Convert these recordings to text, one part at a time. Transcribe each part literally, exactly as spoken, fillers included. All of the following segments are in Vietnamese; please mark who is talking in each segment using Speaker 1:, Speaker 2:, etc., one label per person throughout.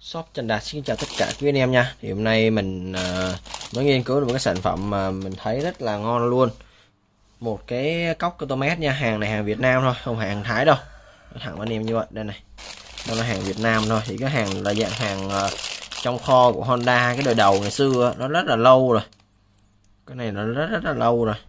Speaker 1: Shop Trần Đạt xin chào tất cả quý anh em nha. Thì hôm nay mình uh, mới nghiên cứu được một cái sản phẩm mà mình thấy rất là ngon luôn. Một cái cốc Cotomet nha, hàng này hàng Việt Nam thôi, không phải hàng Thái đâu. Thẳng anh em như vậy, đây này. Đó là hàng Việt Nam thôi, thì cái hàng là dạng hàng uh, trong kho của Honda cái đời đầu ngày xưa, nó rất là lâu rồi. Cái này nó rất rất là lâu rồi.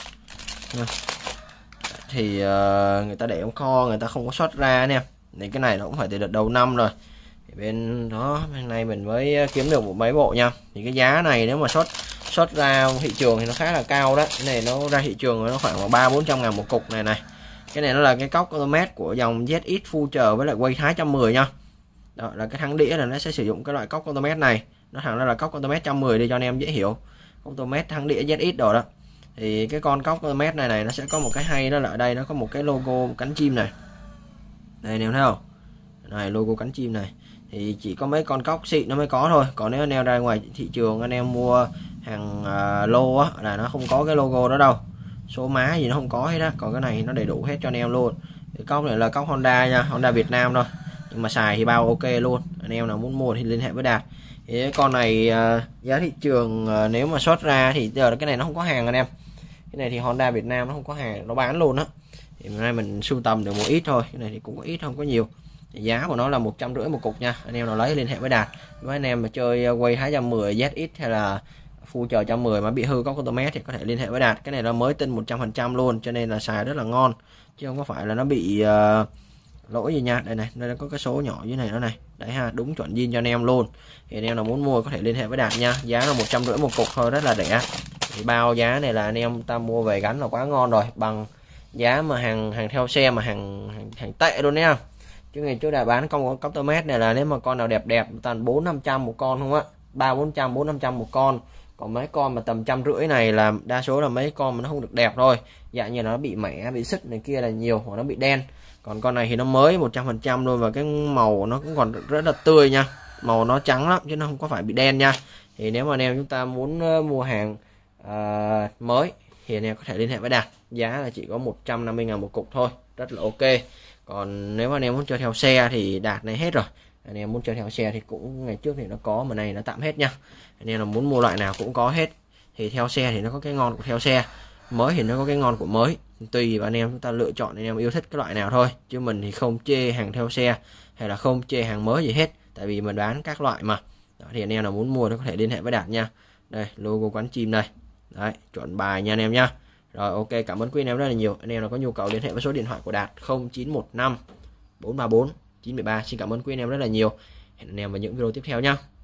Speaker 1: Thì uh, người ta để trong kho, người ta không có xuất ra anh em. Thì cái này nó cũng phải từ đợt đầu năm rồi. Thì bên đó bên này mình mới kiếm được một mấy bộ nha. Thì cái giá này nếu mà xuất xuất ra thị trường thì nó khá là cao đó. Cái này nó ra thị trường nó khoảng ba bốn trăm ngàn một cục này này. Cái này nó là cái cốc Cotomet của dòng Z X Future với lại quay Thái một trăm mười nha. Đó là cái thắng đĩa là nó sẽ sử dụng cái loại cốc Cotomet này. Nó thẳng ra là cốc Cotomet một trăm mười đi cho anh em dễ hiểu. Cotomet thắng đĩa Z X đồ đó. Thì cái con cốc Cotomet này này nó sẽ có một cái hay, đó là ở đây nó có một cái logo cánh chim này. Đây anh em thấy không? Này logo cánh chim này. Thì chỉ có mấy con cốc xịn nó mới có thôi. Còn nếu anh em ra ngoài thị trường anh em mua hàng uh, lô á là nó không có cái logo đó đâu. Số má gì nó không có hết á. Còn cái này nó đầy đủ hết cho anh em luôn. Cái cốc này là cốc Honda nha, Honda Việt Nam thôi. Nhưng mà xài thì bao ok luôn. Anh em nào muốn mua thì liên hệ với Đạt. Thì cái con này uh, giá thị trường uh, nếu mà xuất ra thì giờ cái này nó không có hàng anh em. Cái này thì Honda Việt Nam nó không có hàng, nó bán luôn á. Thì hôm nay mình sưu tầm được một ít thôi. Cái này thì cũng có ít, không có nhiều. Thì giá của nó là một trăm rưỡi một cục nha. Anh em nào lấy liên hệ với Đạt. Với anh em mà chơi quay hai trăm mười Z X hay là Future một trăm mười mà bị hư có Cotomet thì có thể liên hệ với Đạt. Cái này là mới tinh một trăm phần trăm luôn, cho nên là xài rất là ngon, chứ không có phải là nó bị uh, lỗi gì nha. Đây này, đây có cái số nhỏ dưới này nữa này. Đấy ha, đúng chuẩn zin cho anh em luôn. Thì anh em nào muốn mua có thể liên hệ với Đạt nha. Giá là một trăm rưỡi một cục thôi, rất là rẻ. Thì bao giá này là anh em ta mua về gắn là quá ngon rồi, bằng giá mà hàng hàng theo xe mà hàng hàng, hàng tệ luôn nha. Chứ ngày trước đã bán con Cotomet này là nếu mà con nào đẹp đẹp toàn bốn năm trăm một con không á, ba bốn trăm bốn năm trăm một con. Còn mấy con mà tầm trăm rưỡi này là đa số là mấy con mà nó không được đẹp thôi, dạng như nó bị mẻ bị sứt này kia là nhiều, hoặc nó bị đen. Còn con này thì nó mới một trăm phần trăm luôn, và cái màu nó cũng còn rất là tươi nha, màu nó trắng lắm chứ nó không có phải bị đen nha. Thì nếu mà anh em chúng ta muốn mua hàng uh, mới thì anh em có thể liên hệ với Đạt. Giá là chỉ có một trăm năm mươi ngàn một cục thôi, rất là ok. Còn nếu mà anh em muốn chơi theo xe thì Đạt này hết rồi. Anh em muốn chơi theo xe thì cũng ngày trước thì nó có, mà này nó tạm hết nha. Anh em là muốn mua loại nào cũng có hết. Thì theo xe thì nó có cái ngon của theo xe, mới thì nó có cái ngon của mới. Tùy vào anh em chúng ta lựa chọn anh em yêu thích cái loại nào thôi. Chứ mình thì không chê hàng theo xe hay là không chê hàng mới gì hết, tại vì mình bán các loại mà. Đó, thì anh em nào muốn mua thì có thể liên hệ với Đạt nha. Đây logo quán chim đây. Đấy, chuẩn bài nha anh em nha. Rồi ok, cảm ơn quý anh em rất là nhiều. Anh em nào có nhu cầu liên hệ với số điện thoại của Đạt không chín một năm bốn ba bốn chín bảy ba. Xin cảm ơn quý anh em rất là nhiều. Hẹn anh em vào những video tiếp theo nhá.